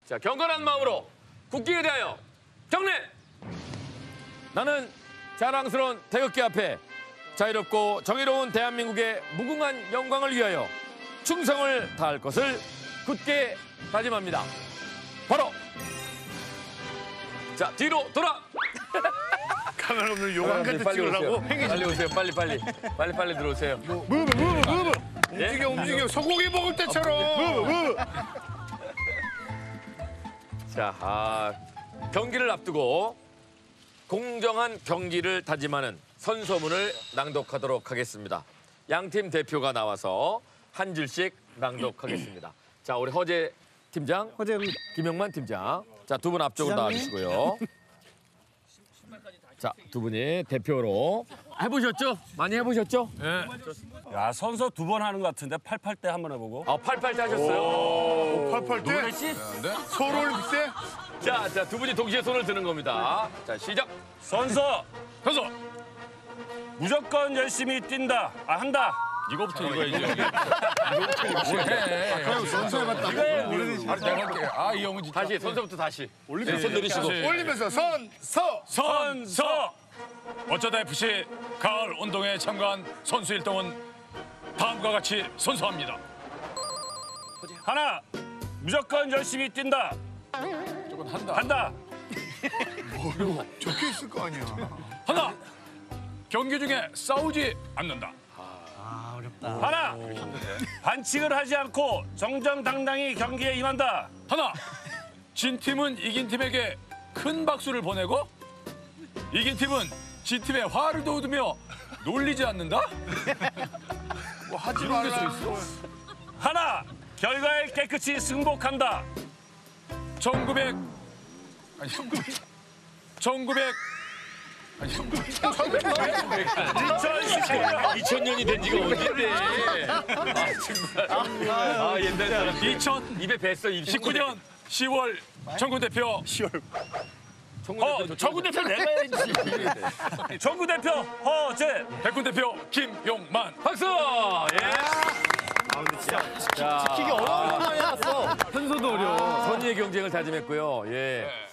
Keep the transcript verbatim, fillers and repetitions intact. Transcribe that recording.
자, 경건한 마음으로 국기에 대하여 경례! 나는 자랑스러운 태극기 앞에 자유롭고 정의로운 대한민국의 무궁한 영광을 위하여 충성을 다할 것을 굳게 다짐합니다. 바로 자, 뒤로 돌아! 카메라 없는 요강 같은 찍으려고? 빨리 오세요. 빨리 빨리. 빨리 빨리 들어오세요. 무브 무브 무브 움직여 움직여 소고기 먹을 때처럼. 자, 아, 경기를 앞두고 공정한 경기를 다짐하는 선서문을 낭독하도록 하겠습니다. 양팀 대표가 나와서 한 줄씩 낭독하겠습니다. 자, 우리 허재 팀장, 허재 김영만 팀장. 자, 두 분 앞쪽으로 나와주시고요. 자, 두 분이 대표로 해보셨죠? 많이 해보셨죠? 야, 선서 두 번 하는 것 같은데 팔팔 때 한번 해보고. 아, 팔팔 때 하셨어요? 팔팔 때? 서로올림픽 때? 자, 자, 두 분이 동시에 손을 드는 겁니다. 자, 시작. 선서 선서. 무조건 열심히 뛴다. 아, 한다. 이거부터 읽어야지. 선서해봤다. 내가 할게. 아, 이 형은 진짜. 다시 선서부터 다시. 올리면서 손 내리시고. 올리면서 선, 서. 선서! 어쩌다 에프씨 가을 운동회에 참가한 선수 일동은 다음과 같이 선서합니다. 하나, 무조건 열심히 뛴다. 조금 한다. 한다. 적혀 있을 거 아니야. 하나, 경기 중에 싸우지 않는다. 하나, 반칙을 하지 않고 정정당당히 경기에 임한다. 하나, 진 팀은 이긴 팀에게 큰 박수를 보내고 이긴 팀은 진 팀에 화를 돋우며 놀리지 않는다. 뭐 하지 이런 게 말라. 있어? 하나, 결과에 깨끗이 승복한다. 천구백 아니 천구백 천구백 아니 천구백 이천십구 년 이천 년이 된 지가 언젠데. 아, 정말. 아, 옛날 사람. 이천십구 입에 뱄어. 년 시월 전국 대표 어, 전국 대표 내가 해야지. 전국 대표 허재. 백군 대표 김용만. 박수! 예. 지키기 어려운 거 해놨어. 현소도 어려워. 선의의 경쟁을 다짐했고요. 예.